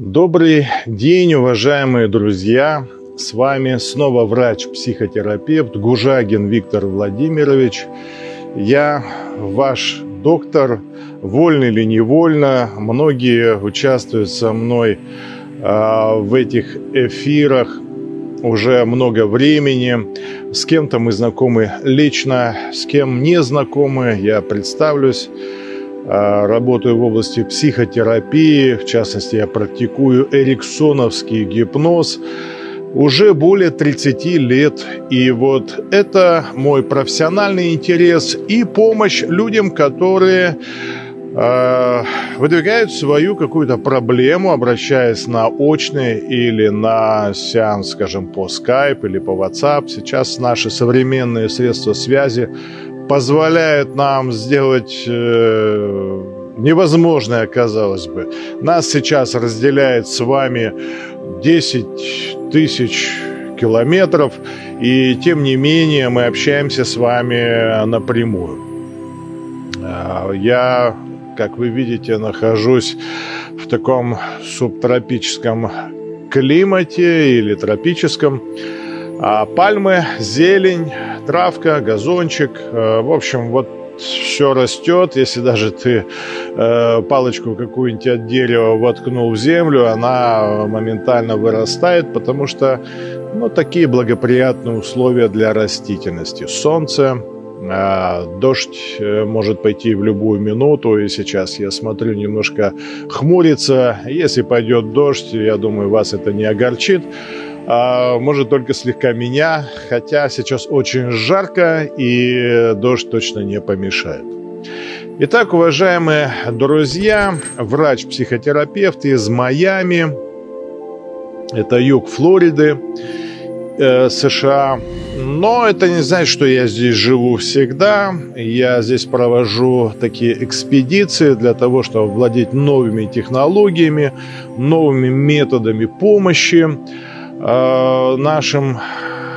Добрый день, уважаемые друзья! С вами снова врач-психотерапевт Гужагин Виктор Владимирович. Я ваш доктор, вольно или невольно. Многие участвуют со мной в этих эфирах уже много времени. С кем-то мы знакомы лично, с кем не знакомы, я представлюсь. Работаю в области психотерапии, в частности, я практикую эриксоновский гипноз уже более 30 лет. И вот это мой профессиональный интерес и помощь людям, которые выдвигают свою какую-то проблему, обращаясь на очный или на сеанс, скажем, по Skype или по WhatsApp. Сейчас наши современные средства связи позволяет нам сделать невозможное, казалось бы. Нас сейчас разделяет с вами 10 тысяч километров, и тем не менее мы общаемся с вами напрямую. Я, как вы видите, нахожусь в таком субтропическом климате или тропическом. Пальмы, зелень, травка, газончик. В общем, вот все растет. Если даже ты палочку какую-нибудь от дерева воткнул в землю, она моментально вырастает, потому что такие благоприятные условия для растительности. Солнце, дождь может пойти в любую минуту, и сейчас я смотрю, немножко хмурится. Если пойдет дождь, я думаю, вас это не огорчит. Может, только слегка меня, хотя сейчас очень жарко, и дождь точно не помешает. Итак, уважаемые друзья, врач-психотерапевт из Майами, это юг Флориды, США. Но это не значит, что я здесь живу всегда. Я здесь провожу такие экспедиции для того, чтобы владеть новыми технологиями, новыми методами помощи нашим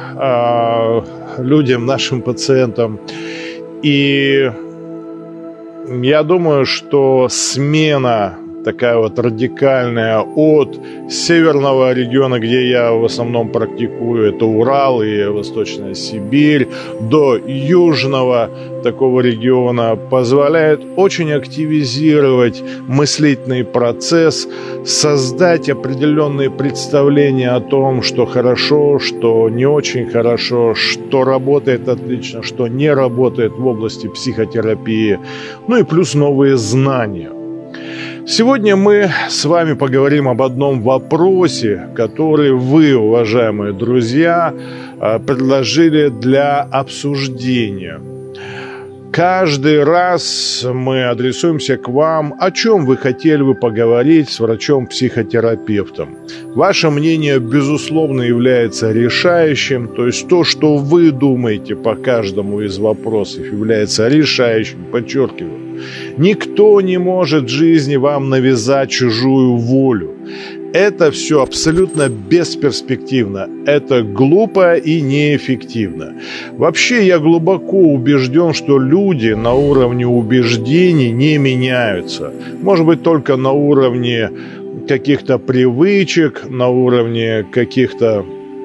людям, нашим пациентам. И я думаю, что смена такая вот радикальная от северного региона, где я в основном практикую, это Урал и Восточная Сибирь, до южного такого региона позволяет очень активизировать мыслительный процесс, создать определенные представления о том, что хорошо, что не очень хорошо, что работает отлично, что не работает в области психотерапии, и плюс новые знания. Сегодня мы с вами поговорим об одном вопросе, который вы, уважаемые друзья, предложили для обсуждения. Каждый раз мы адресуемся к вам, о чем вы хотели бы поговорить с врачом-психотерапевтом. Ваше мнение, безусловно, является решающим, то есть то, что вы думаете по каждому из вопросов, является решающим, подчеркиваю. Никто не может в жизни вам навязать чужую волю. Это все абсолютно бесперспективно. Это глупо и неэффективно. Вообще, я глубоко убежден, что люди на уровне убеждений не меняются. Может быть, только на уровне каких-то привычек, на уровне каких-то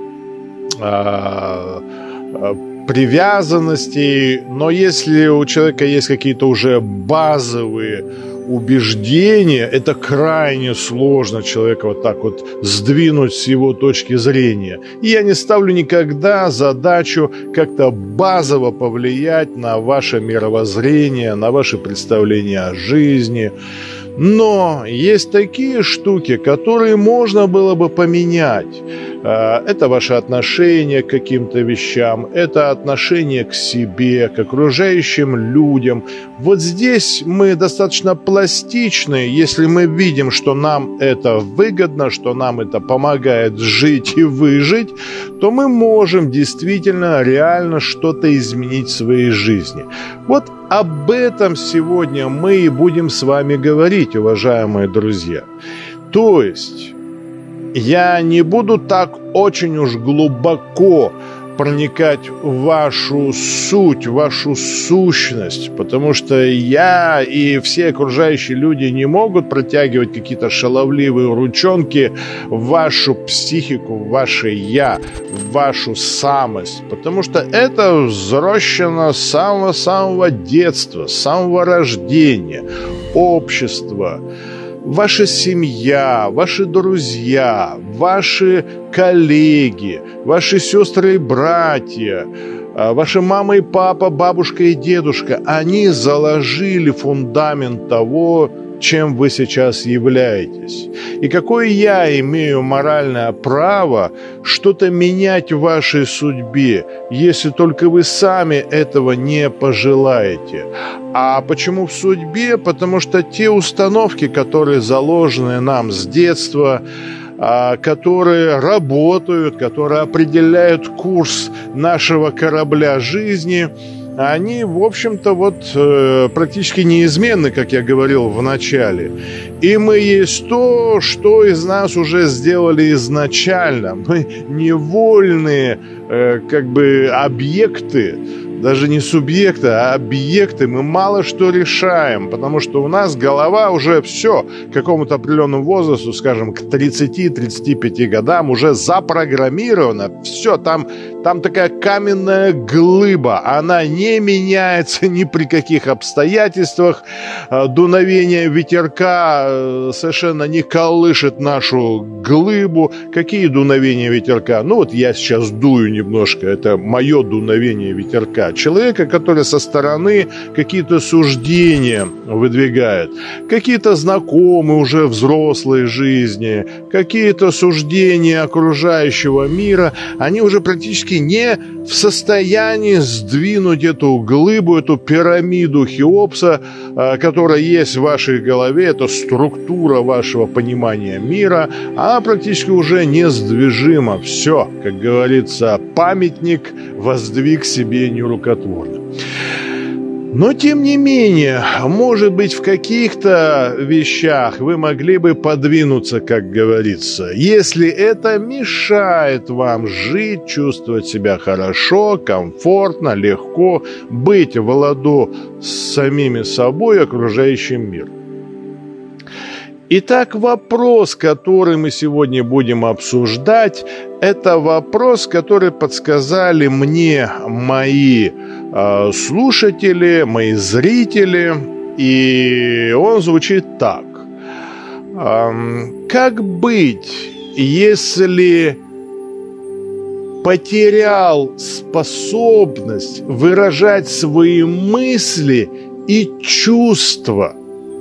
привязанностей. Но если у человека есть какие-то уже базовые убеждения, это крайне сложно человека вот так вот сдвинуть с его точки зрения. И я не ставлю никогда задачу как-то базово повлиять на ваше мировоззрение, на ваше представление о жизни. Но есть такие штуки, которые можно было бы поменять. Это ваше отношение к каким-то вещам, это отношение к себе, к окружающим людям. Вот здесь мы достаточно пластичны, если мы видим, что нам это выгодно, что нам это помогает жить и выжить, то мы можем действительно реально что-то изменить в своей жизни. Вот об этом сегодня мы и будем с вами говорить, уважаемые друзья. То есть я не буду так очень уж глубоко проникать в вашу суть, в вашу сущность, потому что я и все окружающие люди не могут протягивать какие-то шаловливые ручонки в вашу психику, в ваше «я», в вашу самость, потому что это взращено с самого-самого детства, с самого рождения, общество, ваша семья, ваши друзья, ваши коллеги, ваши сестры и братья, ваши мама и папа, бабушка и дедушка, они заложили фундамент того, чем вы сейчас являетесь. И какое я имею моральное право что-то менять в вашей судьбе, если только вы сами этого не пожелаете? А почему в судьбе? Потому что те установки, которые заложены нам с детства, которые работают, которые определяют курс нашего корабля жизни, они, в общем-то, практически неизменны, как я говорил в начале. И мы есть то, что из нас уже сделали изначально. Мы невольные, объекты, даже не субъекты, а объекты. Мы мало что решаем, потому что у нас голова уже все к какому-то определенному возрасту, скажем, к 30-35 годам уже запрограммирована. Все, там такая каменная глыба. Она не меняется ни при каких обстоятельствах. Дуновение ветерка совершенно не колышет нашу глыбу. Какие дуновения ветерка? Я сейчас дую немножко. Это мое дуновение ветерка. Человека, который со стороны какие-то суждения выдвигает, какие-то знакомые уже взрослой жизни, какие-то суждения окружающего мира, они уже практически не в состоянии сдвинуть эту глыбу, эту пирамиду Хеопса, которая есть в вашей голове, это структура вашего понимания мира, она практически уже несдвижима. Все, как говорится, памятник воздвиг себе нерукотворно. Но, тем не менее, может быть, в каких-то вещах вы могли бы подвинуться, как говорится, если это мешает вам жить, чувствовать себя хорошо, комфортно, легко, быть в ладу с самими собой и окружающим миром. Итак, вопрос, который мы сегодня будем обсуждать, это вопрос, который подсказали мне мои слушатели, мои зрители, и он звучит так. Как быть, если потерял способность выражать свои мысли и чувства?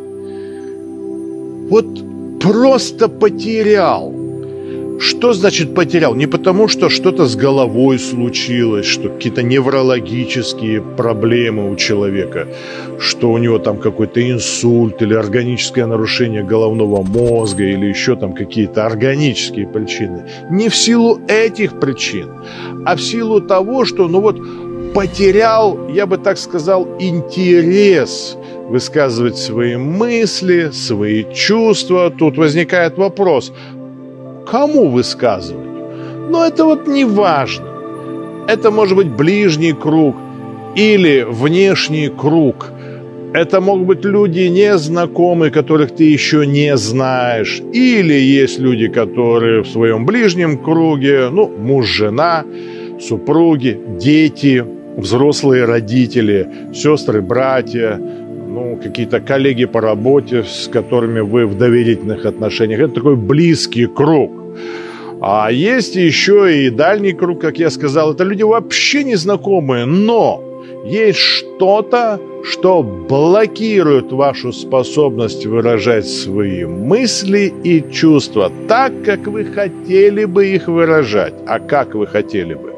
Просто потерял. Что значит потерял? Не потому, что что-то с головой случилось, что какие-то неврологические проблемы у человека, что у него там какой-то инсульт или органическое нарушение головного мозга или еще там какие-то органические причины. Не в силу этих причин, а в силу того, что потерял, я бы так сказал, интерес высказывать свои мысли, свои чувства. Тут возникает вопрос, кому высказывать? Это не важно. Это может быть ближний круг или внешний круг. Это могут быть люди незнакомые, которых ты еще не знаешь. Или есть люди, которые в своем ближнем круге, муж, жена, супруги, дети, взрослые родители, сестры, братья, какие-то коллеги по работе, с которыми вы в доверительных отношениях. Это такой близкий круг. А есть еще и дальний круг, как я сказал. Это люди вообще незнакомые, но есть что-то, что блокирует вашу способность выражать свои мысли и чувства так, как вы хотели бы их выражать. А как вы хотели бы?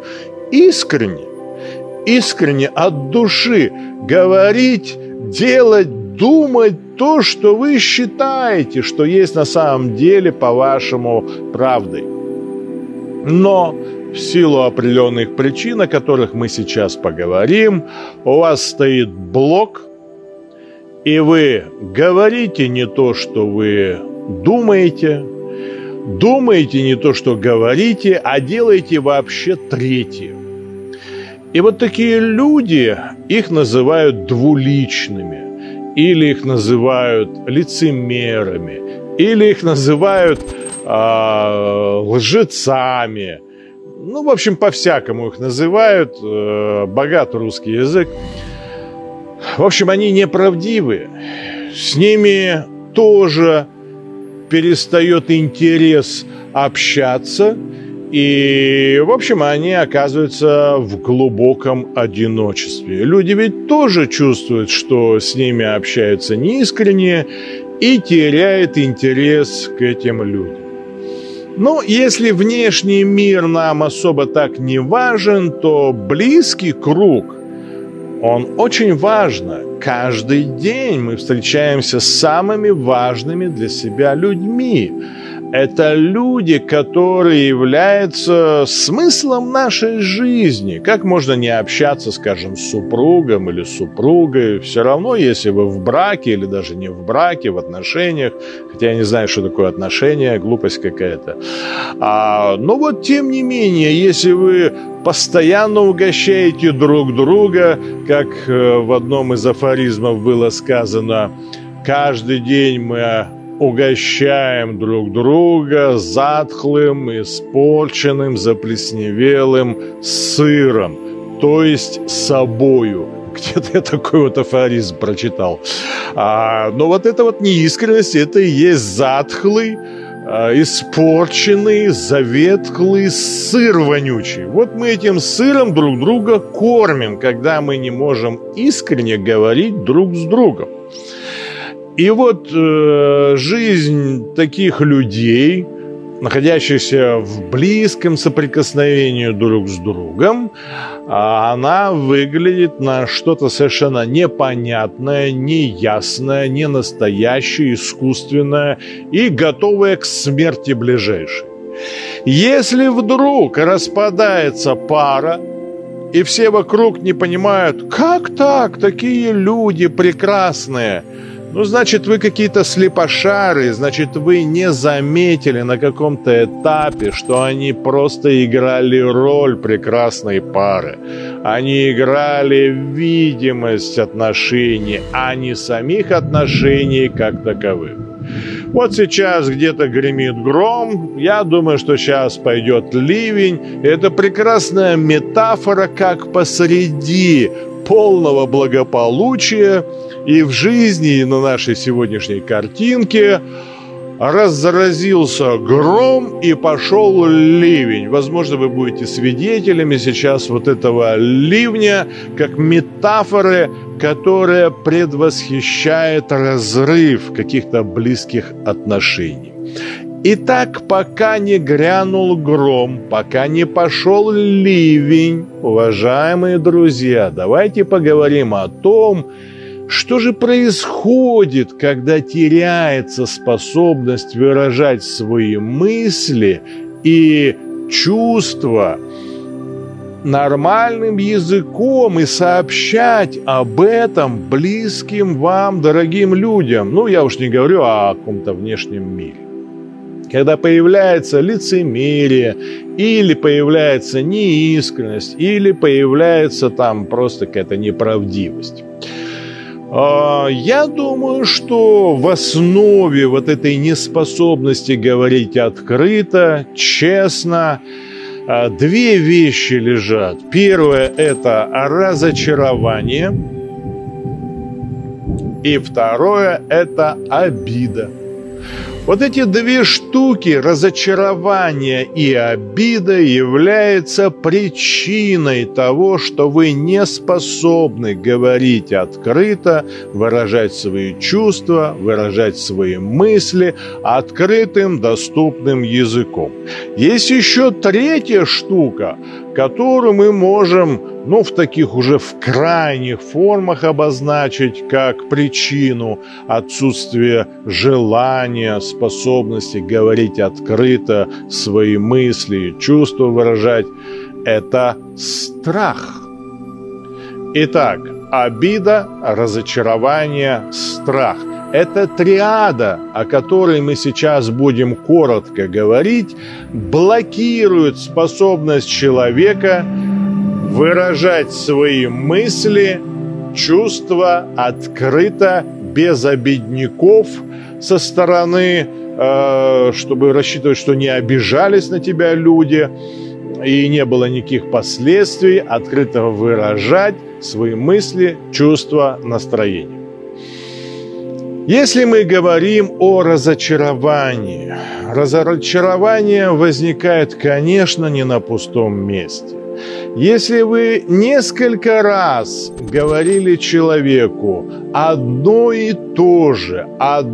Искренне, от души говорить, делать, думать то, что вы считаете, что есть на самом деле, по-вашему, правдой. Но в силу определенных причин, о которых мы сейчас поговорим, у вас стоит блок, и вы говорите не то, что вы думаете не то, что говорите, а делаете вообще третье. И вот такие люди, их называют двуличными, или их называют лицемерами, или их называют лжецами. Ну, в общем, по-всякому их называют, богат русский язык. В общем, они неправдивы. С ними тоже перестает интерес общаться. И, в общем, они оказываются в глубоком одиночестве. Люди ведь тоже чувствуют, что с ними общаются неискренне, и теряют интерес к этим людям. Но если внешний мир нам особо так не важен, то близкий круг, он очень важен. Каждый день мы встречаемся с самыми важными для себя людьми. Это люди, которые являются смыслом нашей жизни. Как можно не общаться, скажем, с супругом или супругой? Все равно, если вы в браке или даже не в браке, в отношениях, хотя я не знаю, что такое отношения, глупость какая-то. Но вот, тем не менее, если вы постоянно угощаете друг друга, как в одном из афоризмов было сказано, каждый день мы угощаем друг друга затхлым, испорченным, заплесневелым сыром, то есть собою. Где-то я такой вот афоризм прочитал. Но вот эта вот неискренность, это и есть затхлый, испорченный, заветхлый сыр вонючий. Вот мы этим сыром друг друга кормим, когда мы не можем искренне говорить друг с другом. И вот жизнь таких людей, находящихся в близком соприкосновении друг с другом, она выглядит на что-то совершенно непонятное, неясное, ненастоящее, искусственное и готовое к смерти ближайшей. Если вдруг распадается пара, и все вокруг не понимают, как так, такие люди прекрасные, ну, значит, вы какие-то слепошары, значит, вы не заметили на каком-то этапе, что они просто играли роль прекрасной пары. Они играли видимость отношений, а не самих отношений как таковых. Вот сейчас где-то гремит гром, я думаю, что сейчас пойдет ливень. Это прекрасная метафора, как посреди полного благополучия и в жизни, и на нашей сегодняшней картинке разразился гром и пошел ливень. Возможно, вы будете свидетелями сейчас вот этого ливня, как метафоры, которая предвосхищает разрыв каких-то близких отношений. Итак, пока не грянул гром, пока не пошел ливень, уважаемые друзья, давайте поговорим о том, что же происходит, когда теряется способность выражать свои мысли и чувства нормальным языком и сообщать об этом близким вам, дорогим людям. Ну, я уж не говорю о каком-то внешнем мире. Когда появляется лицемерие, или появляется неискренность, или появляется там просто какая-то неправдивость. Я думаю, что в основе вот этой неспособности говорить открыто, честно, две вещи лежат. Первое – это разочарование, и второе – это обида. Вот эти две штуки, разочарование и обида, являются причиной того, что вы не способны говорить открыто, выражать свои чувства, выражать свои мысли открытым, доступным языком. Есть еще третья штука, которую мы можем, в таких уже в крайних формах обозначить как причину отсутствия желания, способности говорить открыто свои мысли и чувства выражать. Это страх. Итак, обида, разочарование, страх. Эта триада, о которой мы сейчас будем коротко говорить, блокирует способность человека выражать свои мысли, чувства открыто, без обидников со стороны, чтобы рассчитывать, что не обижались на тебя люди и не было никаких последствий, открыто выражать свои мысли, чувства, настроения. Если мы говорим о разочаровании, разочарование возникает, конечно, не на пустом месте. Если вы несколько раз говорили человеку одно и то же,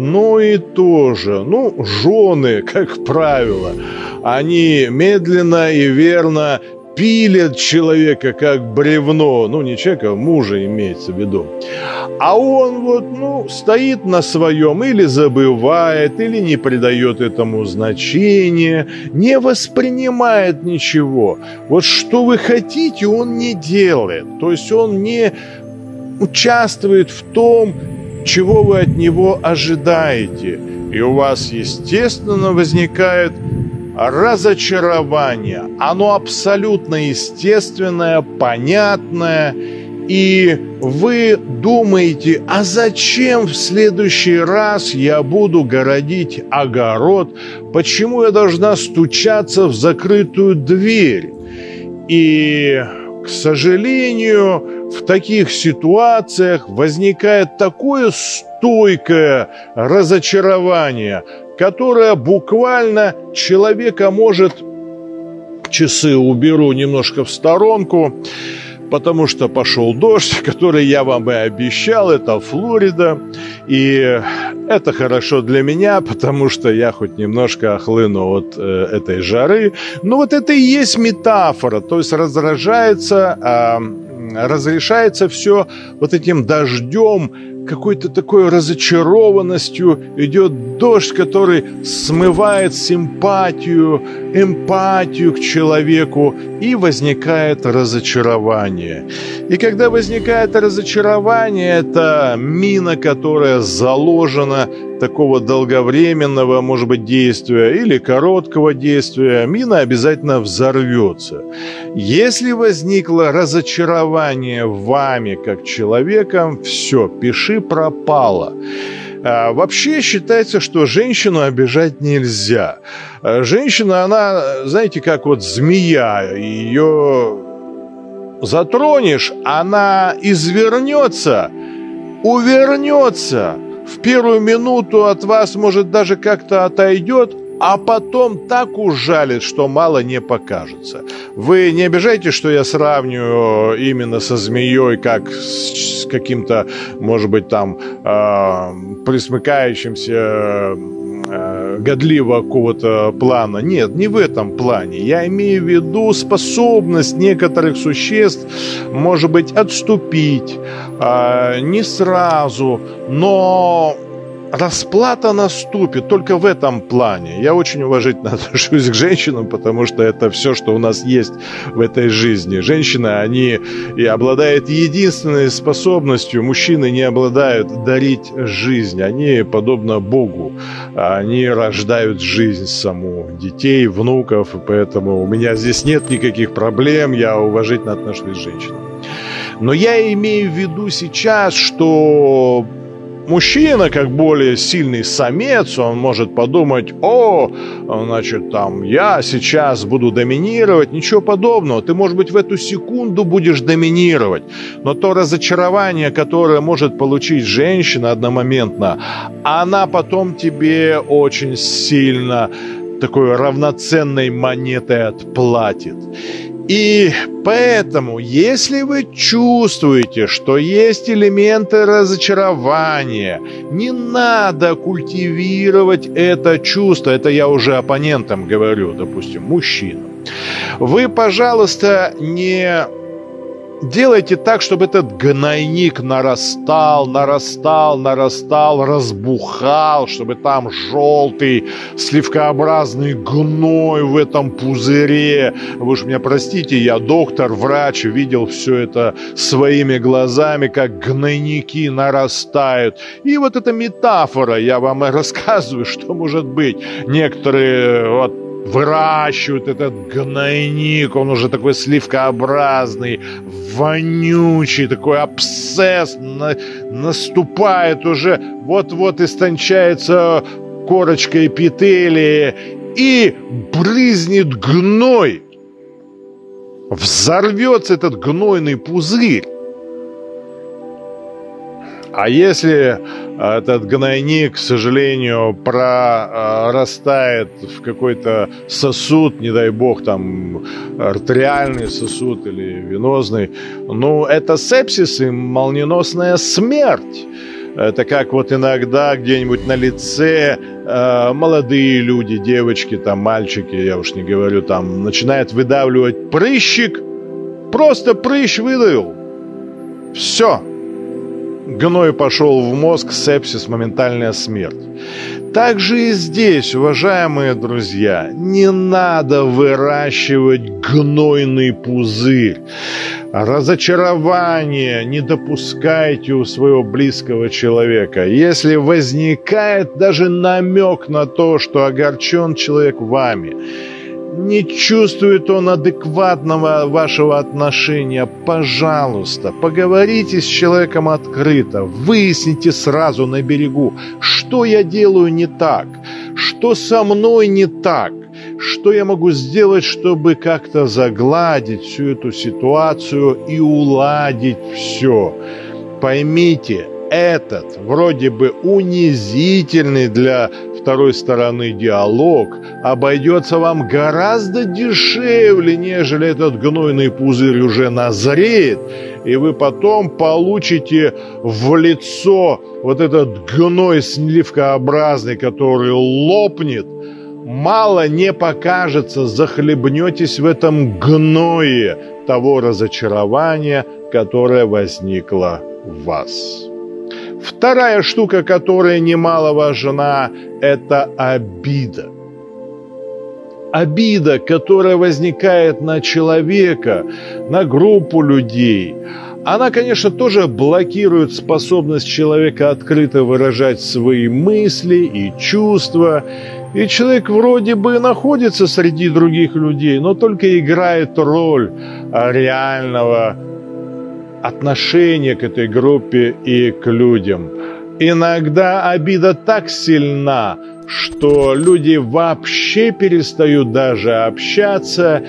жены, как правило, они медленно и верно пилят человека как бревно, не человека, а мужа имеется в виду. А он стоит на своем, или забывает, или не придает этому значения, не воспринимает ничего. Вот что вы хотите, он не делает. То есть он не участвует в том, чего вы от него ожидаете. И у вас, естественно, возникает разочарование. Оно абсолютно естественное, понятное. И вы думаете, а зачем в следующий раз я буду городить огород? Почему я должна стучаться в закрытую дверь? И, к сожалению, в таких ситуациях возникает такое стойкое разочарование, которое буквально человека может... Часы уберу немножко в сторонку, потому что пошел дождь, который я вам и обещал, это Флорида, и это хорошо для меня, потому что я хоть немножко охлыну от этой жары. Но вот это и есть метафора, то есть разрешается все вот этим дождем, какой-то такой разочарованностью идет дождь, который смывает симпатию, эмпатию к человеку, и возникает разочарование. И когда возникает разочарование, это мина, которая заложена, такого долговременного, может быть, действия или короткого действия, мина обязательно взорвется. Если возникло разочарование вами как человеком, все, пиши пропало. Вообще считается, что женщину обижать нельзя. Женщина, она, знаете, как вот змея, ее затронешь, она извернется, увернется, в первую минуту от вас, может, даже как-то отойдет, а потом так ужалит, что мало не покажется. Вы не обижайтесь, что я сравниваю именно со змеей, как с каким-то, может быть, там присмыкающимся годливого какого-то плана. Нет, не в этом плане. Я имею в виду способность некоторых существ, может быть, отступить, не сразу, но расплата наступит только в этом плане. Я очень уважительно отношусь к женщинам, потому что это все, что у нас есть в этой жизни. Женщины, они и обладают единственной способностью, мужчины не обладают, дарить жизнь. Они, подобно Богу, они рождают жизнь саму, детей, внуков, и поэтому у меня здесь нет никаких проблем, я уважительно отношусь к женщинам. Но я имею в виду сейчас, что мужчина, как более сильный самец, он может подумать: значит, я сейчас буду доминировать. Ничего подобного. Ты, может быть, в эту секунду будешь доминировать. Но то разочарование, которое может получить женщина одномоментно, она потом тебе очень сильно такой равноценной монетой отплатит. И поэтому, если вы чувствуете, что есть элементы разочарования, не надо культивировать это чувство. Это я уже оппонентам говорю, допустим, мужчинам. Вы, пожалуйста, не делайте так, чтобы этот гнойник нарастал, разбухал, чтобы там желтый сливкообразный гной в этом пузыре. Вы уж меня простите, я доктор, врач, видел все это своими глазами, как гнойники нарастают. И вот эта метафора, я вам и рассказываю, что может быть. Некоторые выращивают этот гнойник, он уже такой сливкообразный, вонючий, такой абсцесс, наступает уже, вот-вот истончается корочка эпителия и брызнет гной. Взорвется этот гнойный пузырь. А если этот гнойник, к сожалению, прорастает в какой-то сосуд, не дай бог, там артериальный сосуд или венозный, ну, это сепсис и молниеносная смерть. Это как вот иногда где-нибудь на лице молодые люди, девочки, там, мальчики, я уж не говорю, там, начинают выдавливать прыщик, просто прыщ выдавил. Все. Гной пошел в мозг, сепсис, моментальная смерть. Так же и здесь, уважаемые друзья, не надо выращивать гнойный пузырь. Разочарование не допускайте у своего близкого человека. Если возникает даже намек на то, что огорчен человек вами, не чувствует он адекватного вашего отношения, пожалуйста, поговорите с человеком открыто, выясните сразу на берегу, что я делаю не так, что со мной не так, что я могу сделать, чтобы как-то загладить всю эту ситуацию и уладить все. Поймите, этот вроде бы унизительный для второй стороны диалог обойдется вам гораздо дешевле, нежели этот гнойный пузырь уже назреет, и вы потом получите в лицо вот этот гной сливкообразный, который лопнет. Мало не покажется, захлебнетесь в этом гное того разочарования, которое возникло в вас. Вторая штука, которая немало важна, это обида. Обида, которая возникает на человека, на группу людей, она, конечно, тоже блокирует способность человека открыто выражать свои мысли и чувства. И человек вроде бы находится среди других людей, но только играет роль реального отношения к этой группе и к людям. Иногда обида так сильна, что люди вообще перестают даже общаться,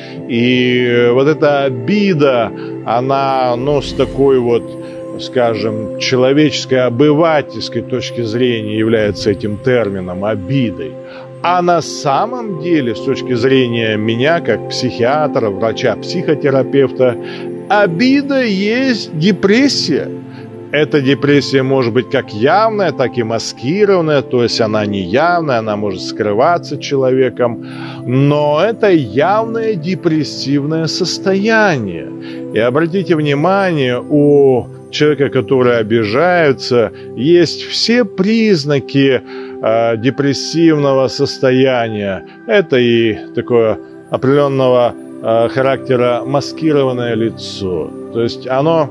и вот эта обида, она, с такой вот, скажем, человеческой, обывательской точки зрения является этим термином обидой. А на самом деле, с точки зрения меня, как психиатра, врача, психотерапевта, обида есть депрессия. Эта депрессия может быть как явная, так и маскированная, то есть она не явная, она может скрываться человеком, но это явное депрессивное состояние. И обратите внимание, у человека, который обижается, есть все признаки депрессивного состояния. Это и такое определенного характера маскированное лицо. То есть оно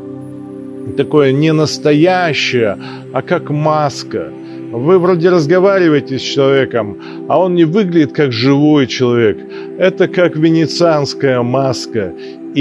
такое не настоящее, а как маска. Вы вроде разговариваете с человеком, а он не выглядит как живой человек. Это как венецианская маска.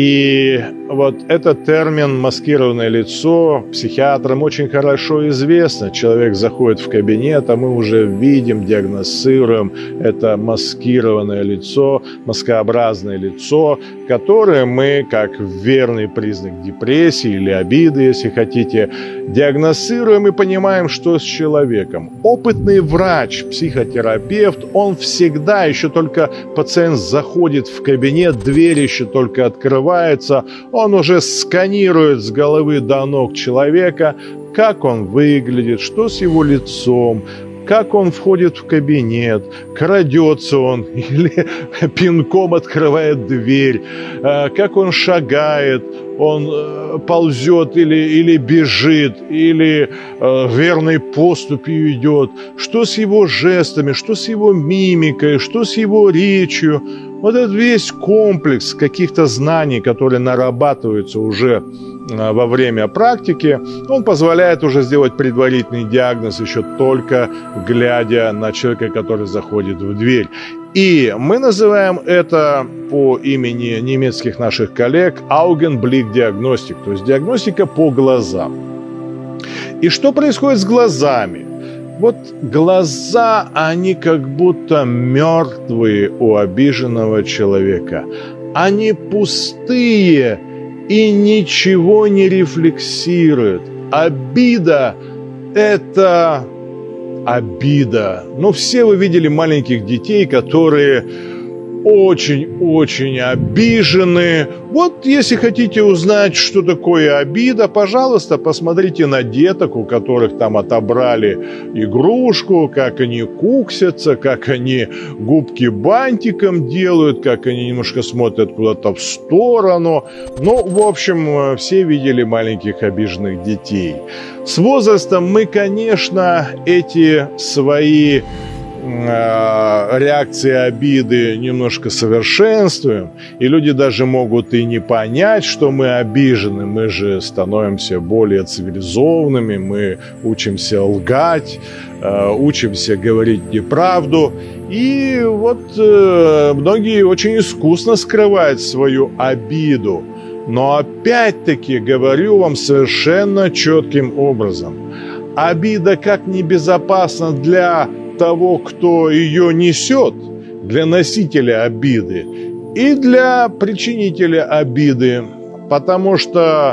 И вот этот термин «маскированное лицо» психиатрам очень хорошо известно. Человек заходит в кабинет, а мы уже видим, диагностируем это маскированное лицо, маскообразное лицо, которое мы, как верный признак депрессии или обиды, если хотите, диагностируем и понимаем, что с человеком. Опытный врач, психотерапевт, он всегда, еще только пациент заходит в кабинет, дверь еще только открывается, он уже сканирует с головы до ног человека, как он выглядит, что с его лицом, как он входит в кабинет, крадется он или пинком открывает дверь, как он шагает, он ползет или бежит, или верной поступью идет, что с его жестами, что с его мимикой, что с его речью. Вот этот весь комплекс каких-то знаний, которые нарабатываются уже во время практики, он позволяет уже сделать предварительный диагноз еще только глядя на человека, который заходит в дверь. И мы называем это по имени немецких наших коллег Augenblick-диагностик, то есть диагностика по глазам. И что происходит с глазами? Вот глаза, они как будто мертвые у обиженного человека. Они пустые и ничего не рефлексируют. Обида – это обида. Ну, все вы видели маленьких детей, которые очень-очень обижены. Вот если хотите узнать, что такое обида, пожалуйста, посмотрите на деток, у которых там отобрали игрушку, как они куксятся, как они губки бантиком делают, как они немножко смотрят куда-то в сторону. Ну, в общем, все видели маленьких обиженных детей. С возрастом мы, конечно, эти свои реакции обиды немножко совершенствуем, и люди даже могут и не понять, что мы обижены. Мы же становимся более цивилизованными, мы учимся лгать, учимся говорить неправду. И вот многие очень искусно скрывают свою обиду. Но опять-таки говорю вам совершенно четким образом: обида как небезопасна для того, кто ее несет, для носителя обиды, и для причинителя обиды, потому что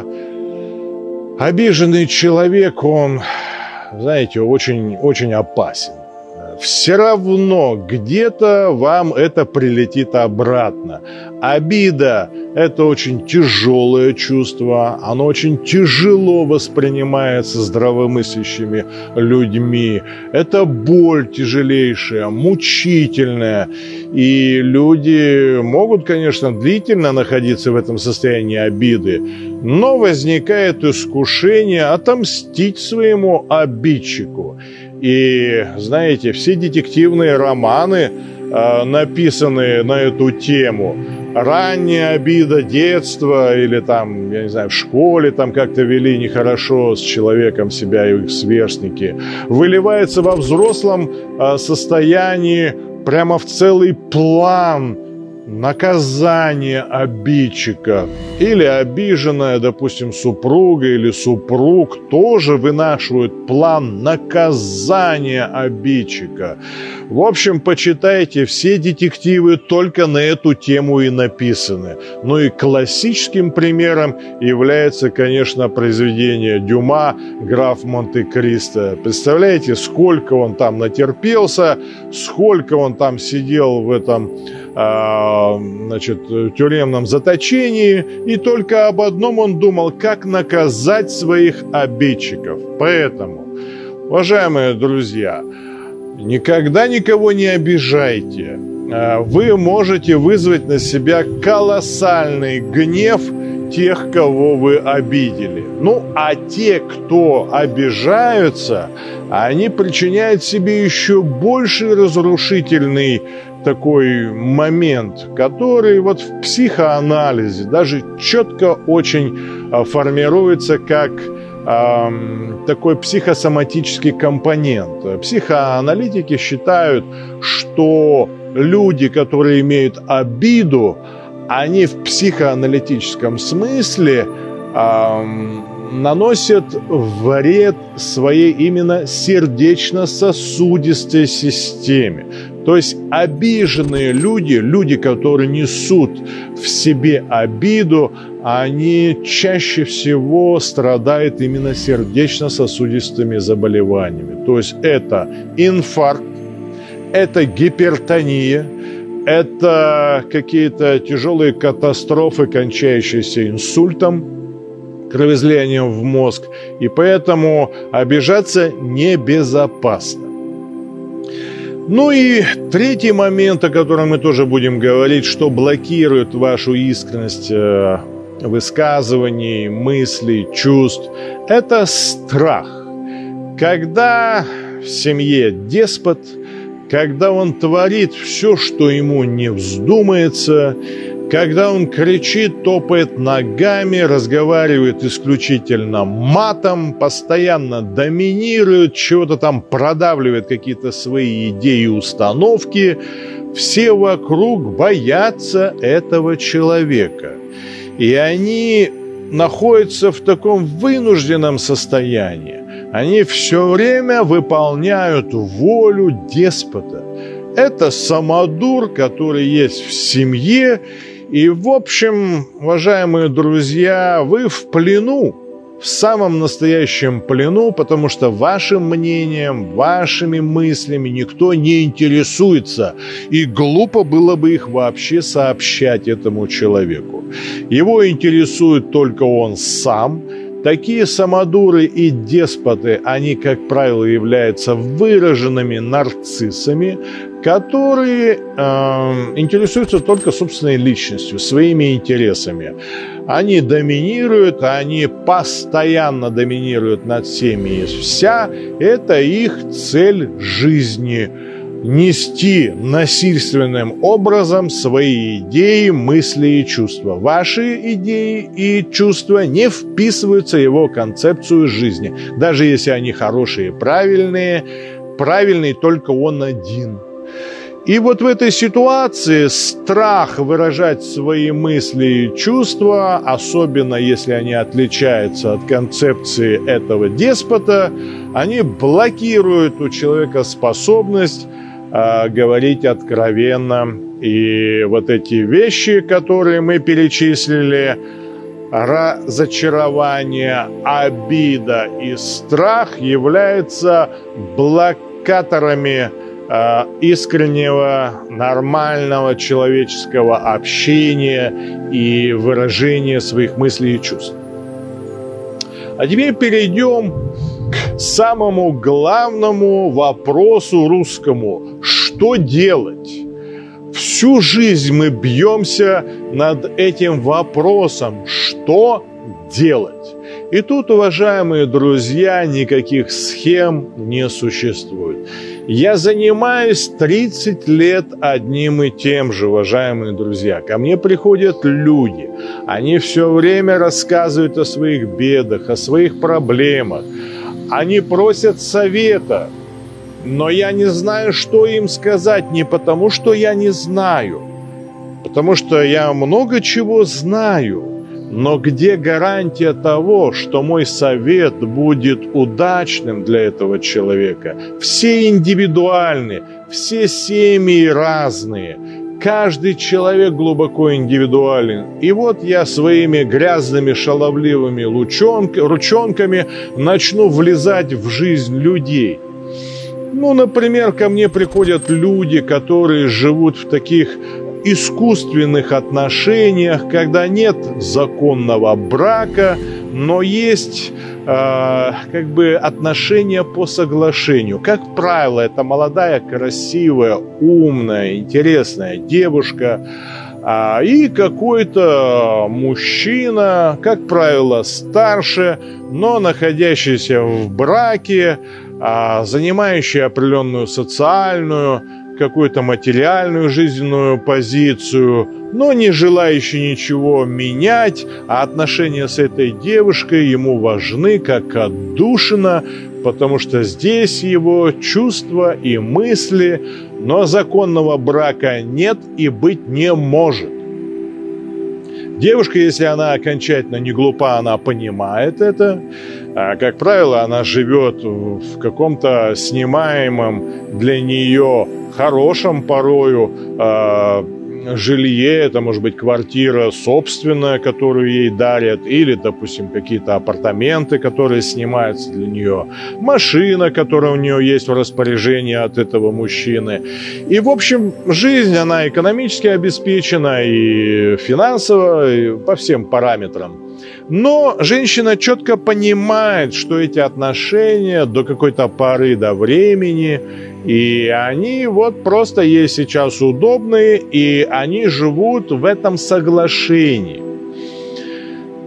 обиженный человек, он, знаете, очень опасен. Все равно где-то вам это прилетит обратно. Обида – это очень тяжелое чувство, оно очень тяжело воспринимается здравомыслящими людьми. Это боль тяжелейшая, мучительная. И люди могут, конечно, длительно находиться в этом состоянии обиды, но возникает искушение отомстить своему обидчику. И, знаете, все детективные романы, написанные на эту тему, ранняя обида детства или там, я не знаю, в школе там как-то вели нехорошо с человеком себя и их сверстники, выливается во взрослом состоянии прямо в целый план наказание обидчика. Или обиженная, допустим, супруга или супруг тоже вынашивают план наказания обидчика. В общем, почитайте, все детективы только на эту тему и написаны. Ну и классическим примером является, конечно, произведение Дюма «Граф Монте-Кристо». Представляете, сколько он там натерпелся, сколько он там сидел в этом тюремном заточении, и только об одном он думал: как наказать своих обидчиков. Поэтому, уважаемые друзья, никогда никого не обижайте. Вы можете вызвать на себя колоссальный гнев тех, кого вы обидели. Ну, а те, кто обижаются, они причиняют себе еще больший разрушительный такой момент, который вот в психоанализе даже четко очень формируется как такой психосоматический компонент. Психоаналитики считают, что люди, которые имеют обиду, они в психоаналитическом смысле наносят вред своей именно сердечно-сосудистой системе. То есть обиженные люди, которые несут в себе обиду, они чаще всего страдают именно сердечно-сосудистыми заболеваниями. То есть это инфаркт, это гипертония, это какие-то тяжелые катастрофы, кончающиеся инсультом, кровоизлиянием в мозг. И поэтому обижаться небезопасно. Ну и третий момент, о котором мы тоже будем говорить, что блокирует вашу искренность высказываний, мыслей, чувств, это страх. Когда в семье деспот, когда он творит все, что ему не вздумается, когда он кричит, топает ногами, разговаривает исключительно матом, постоянно доминирует, чего-то там продавливает, какие-то свои идеи и установки. Все вокруг боятся этого человека. И они находятся в таком вынужденном состоянии. Они все время выполняют волю деспота. Это самодур, который есть в семье. И, в общем, уважаемые друзья, вы в плену, в самом настоящем плену, потому что вашим мнением, вашими мыслями никто не интересуется. И глупо было бы их вообще сообщать этому человеку. Его интересует только он сам. Такие самодуры и деспоты, они, как правило, являются выраженными нарциссами, которые интересуются только собственной личностью, своими интересами. Они доминируют, они постоянно доминируют над всеми и вся. Это их цель жизни. Нести насильственным образом свои идеи, мысли и чувства. Ваши идеи и чувства не вписываются в его концепцию жизни. Даже если они хорошие и правильные, правильный только он один. И вот в этой ситуации страх выражать свои мысли и чувства, особенно если они отличаются от концепции этого деспота, они блокируют у человека способность говорить откровенно. И вот эти вещи, которые мы перечислили, разочарование, обида и страх, являются блокаторами искреннего, нормального человеческого общения и выражения своих мыслей и чувств. А теперь перейдем к самому главному вопросу русскому. Что делать? Всю жизнь мы бьемся над этим вопросом. Что делать? И тут, уважаемые друзья, никаких схем не существует. Я занимаюсь 30 лет одним и тем же, уважаемые друзья. Ко мне приходят люди. Они все время рассказывают о своих бедах, о своих проблемах. Они просят совета. Но я не знаю, что им сказать. Не потому, что я не знаю. Потому что я много чего знаю. Но где гарантия того, что мой совет будет удачным для этого человека? Все индивидуальны, все семьи разные. Каждый человек глубоко индивидуален. И вот я своими грязными шаловливыми ручонками начну влезать в жизнь людей. Ну, например, ко мне приходят люди, которые живут в таких искусственных отношениях, когда нет законного брака, но есть отношения по соглашению. Как правило, это молодая, красивая, умная, интересная девушка и какой-то мужчина, как правило, старше, но находящийся в браке, занимающий определенную социальную, какую-то материальную жизненную позицию, но не желающий ничего менять, а отношения с этой девушкой ему важны как отдушина, потому что здесь его чувства и мысли, но законного брака нет и быть не может. Девушка, если она окончательно не глупа, она понимает это. Как правило, она живет в каком-то снимаемом для нее хорошем порою жилье. Это может быть квартира собственная, которую ей дарят, или, допустим, какие-то апартаменты, которые снимаются для нее, машина, которая у нее есть в распоряжении от этого мужчины. И, в общем, жизнь, она экономически обеспечена и финансово, и по всем параметрам. Но женщина четко понимает, что эти отношения до какой-то поры до времени, и они вот просто ей сейчас удобны, и они живут в этом соглашении.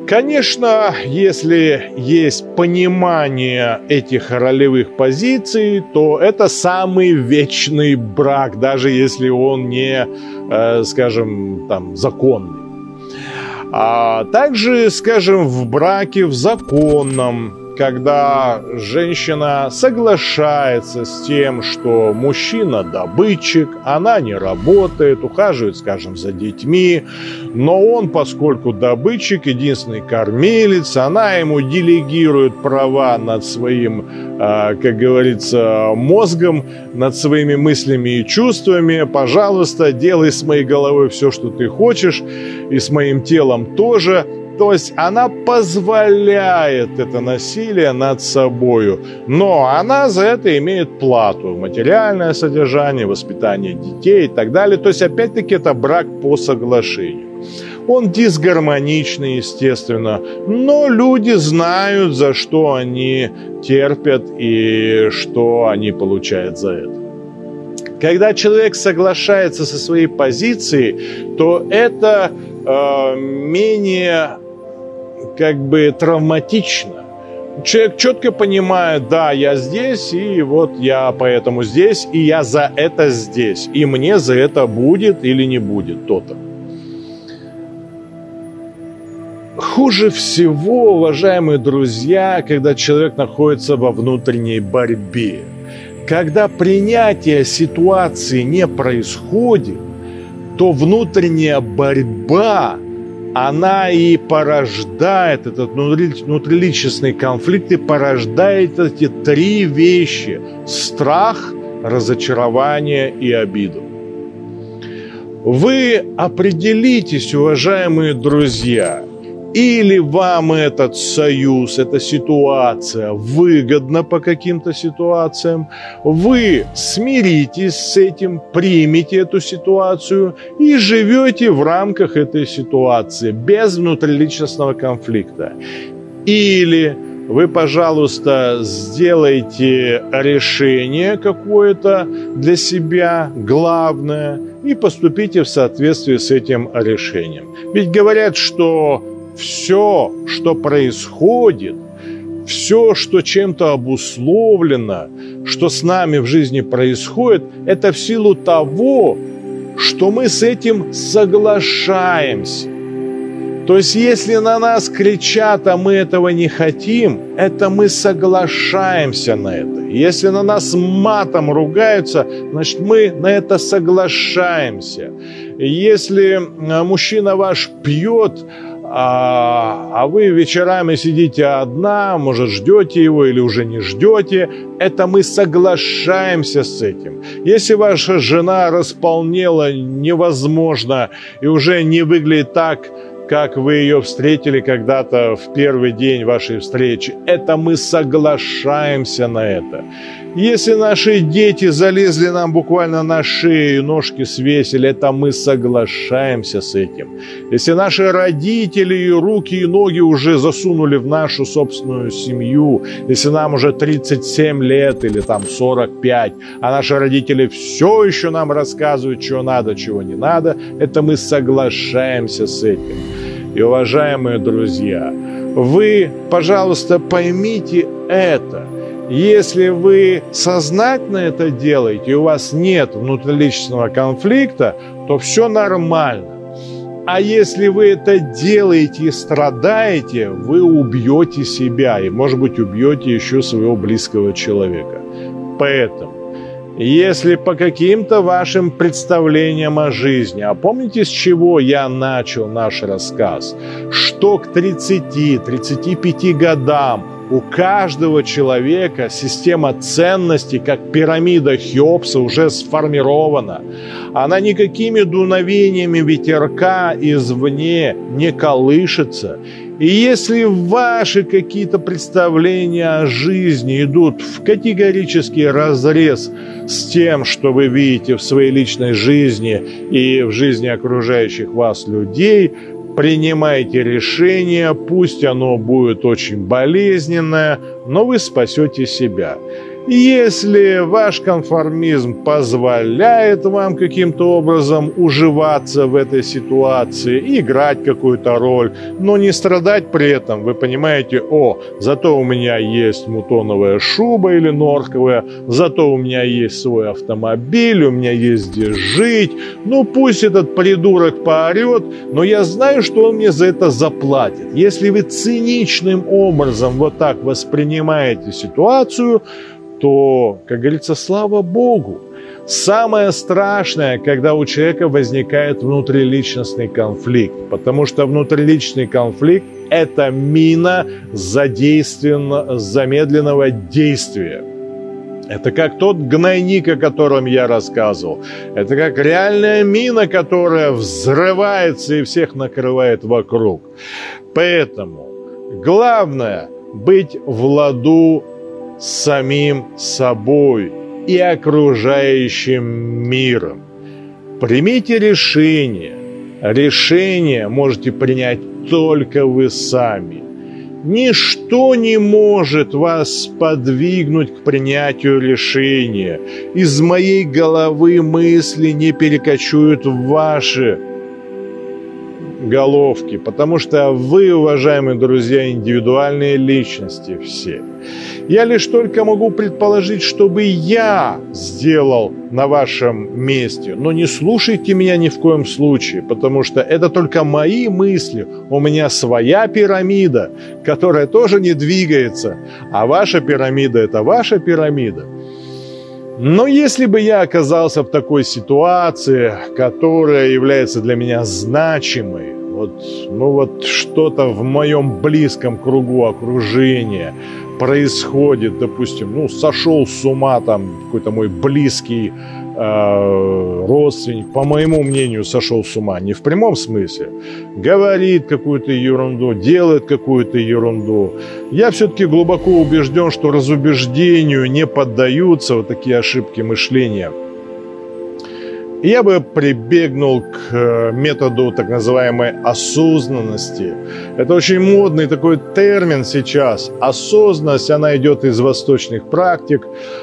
Конечно, если есть понимание этих ролевых позиций, то это самый вечный брак, даже если он не, скажем, там, законный. А также, скажем, в браке в законном, когда женщина соглашается с тем, что мужчина добытчик, она не работает, ухаживает, скажем, за детьми, но он, поскольку добытчик, единственный кормилец, она ему делегирует права над своим, как говорится, мозгом, над своими мыслями и чувствами. Пожалуйста, делай с моей головой все, что ты хочешь, и с моим телом тоже. То есть она позволяет это насилие над собою, но она за это имеет плату, материальное содержание, воспитание детей и так далее. То есть опять-таки это брак по соглашению. Он дисгармоничный, естественно, но люди знают, за что они терпят и что они получают за это. Когда человек соглашается со своей позицией, то это менее как бы травматично. Человек четко понимает, да, я здесь, и вот я поэтому здесь, и я за это здесь, и мне за это будет или не будет то-то. Хуже всего, уважаемые друзья, когда человек находится во внутренней борьбе. Когда принятие ситуации не происходит, то внутренняя борьба, она и порождает этот внутриличностный конфликт, и порождает эти три вещи: страх, разочарование и обиду. Вы определитесь, уважаемые друзья, или вам этот союз, эта ситуация выгодна по каким-то ситуациям, вы смиритесь с этим, примите эту ситуацию и живете в рамках этой ситуации без внутриличностного конфликта. Или вы, пожалуйста, сделайте решение какое-то для себя, главное, и поступите в соответствии с этим решением. Ведь говорят, что все, что происходит, все, что чем-то обусловлено, что с нами в жизни происходит, это в силу того, что мы с этим соглашаемся. То есть, если на нас кричат, а мы этого не хотим, это мы соглашаемся на это. Если на нас матом ругаются, значит, мы на это соглашаемся. Если мужчина ваш пьет, а вы вечерами сидите одна, может, ждете его или уже не ждете, это мы соглашаемся с этим. Если ваша жена располнела невозможно и уже не выглядит так, как вы ее встретили когда-то в первый день вашей встречи, это мы соглашаемся на это. Если наши дети залезли нам буквально на шею, ножки свесили, это мы соглашаемся с этим. Если наши родители и руки и ноги уже засунули в нашу собственную семью, если нам уже 37 лет или там 45, а наши родители все еще нам рассказывают, что надо, чего не надо, это мы соглашаемся с этим. И, уважаемые друзья, вы, пожалуйста, поймите это. Если вы сознательно это делаете, и у вас нет внутриличностного конфликта, то все нормально. А если вы это делаете и страдаете, вы убьете себя и, может быть, убьете еще своего близкого человека. Поэтому, если по каким-то вашим представлениям о жизни, а помните, с чего я начал наш рассказ, что к 30-35 годам у каждого человека система ценностей, как пирамида Хеопса, уже сформирована. Она никакими дуновениями ветерка извне не колышется. И если ваши какие-то представления о жизни идут в категорический разрез с тем, что вы видите в своей личной жизни и в жизни окружающих вас людей, принимайте решение, пусть оно будет очень болезненное, но вы спасете себя. Если ваш конформизм позволяет вам каким-то образом уживаться в этой ситуации, играть какую-то роль, но не страдать при этом, вы понимаете, зато у меня есть мутоновая шуба или норковая, зато у меня есть свой автомобиль, у меня есть где жить, пусть этот придурок поорет, но я знаю, что он мне за это заплатит. Если вы циничным образом вот так воспринимаете ситуацию, то, как говорится, слава Богу. Самое страшное, когда у человека возникает внутриличностный конфликт, потому что внутриличностный конфликт – это мина замедленного действия. Это как тот гнойник, о котором я рассказывал. Это как реальная мина, которая взрывается и всех накрывает вокруг. Поэтому главное – быть в ладу с самим собой и окружающим миром. Примите решение. Решение можете принять только вы сами. Ничто не может вас сподвигнуть к принятию решения. Из моей головы мысли не перекочуют в ваши головки, потому что вы, уважаемые друзья, индивидуальные личности все. Я лишь только могу предположить, что бы я сделал на вашем месте, но не слушайте меня ни в коем случае, потому что это только мои мысли. У меня своя пирамида, которая тоже не двигается, а ваша пирамида – это ваша пирамида. Но если бы я оказался в такой ситуации, которая является для меня значимой, вот что-то в моем близком кругу окружения происходит, допустим, сошел с ума там какой-то мой близкий родственник, по моему мнению, сошел с ума, не в прямом смысле, говорит какую-то ерунду, делает какую-то ерунду. Я все-таки глубоко убежден, что разубеждению не поддаются вот такие ошибки мышления. Я бы прибегнул к методу так называемой осознанности. Это очень модный такой термин сейчас. Осознанность, она идет из восточных практик.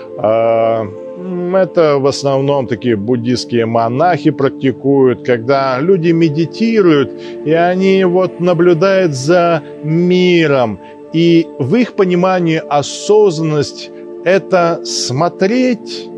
Это в основном такие буддистские монахи практикуют, когда люди медитируют, и они наблюдают за миром. И в их понимании осознанность – это смотреть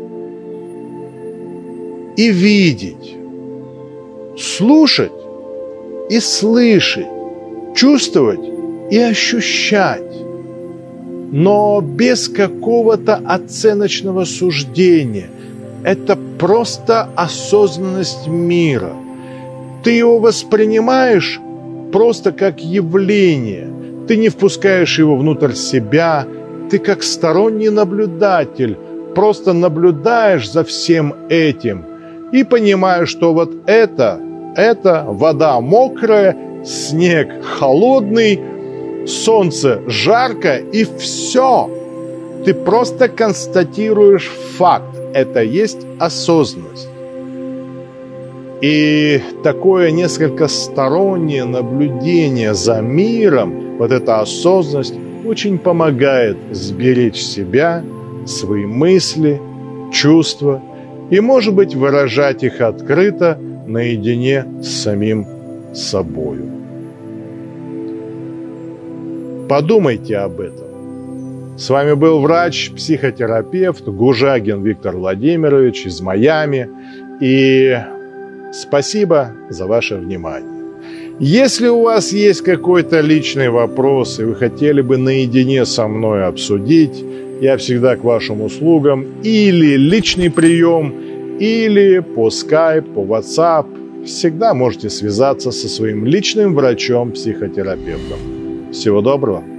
и видеть, слушать и слышать, чувствовать и ощущать, но без какого-то оценочного суждения. Это просто осознанность мира. Ты его воспринимаешь просто как явление. Ты не впускаешь его внутрь себя. Ты как сторонний наблюдатель просто наблюдаешь за всем этим и понимаешь, что это вода мокрая, снег холодный, солнце жарко, и все. Ты просто констатируешь факт. Это есть осознанность. И такое несколько стороннее наблюдение за миром, эта осознанность очень помогает сберечь себя, свои мысли, чувства и, может быть, выражать их открыто наедине с самим собою. Подумайте об этом. С вами был врач-психотерапевт Гужагин Виктор Владимирович из Майами. И спасибо за ваше внимание. Если у вас есть какой-то личный вопрос, и вы хотели бы наедине со мной обсудить, я всегда к вашим услугам. Или личный прием, или по Skype, по WhatsApp. Всегда можете связаться со своим личным врачом-психотерапевтом. Всего доброго.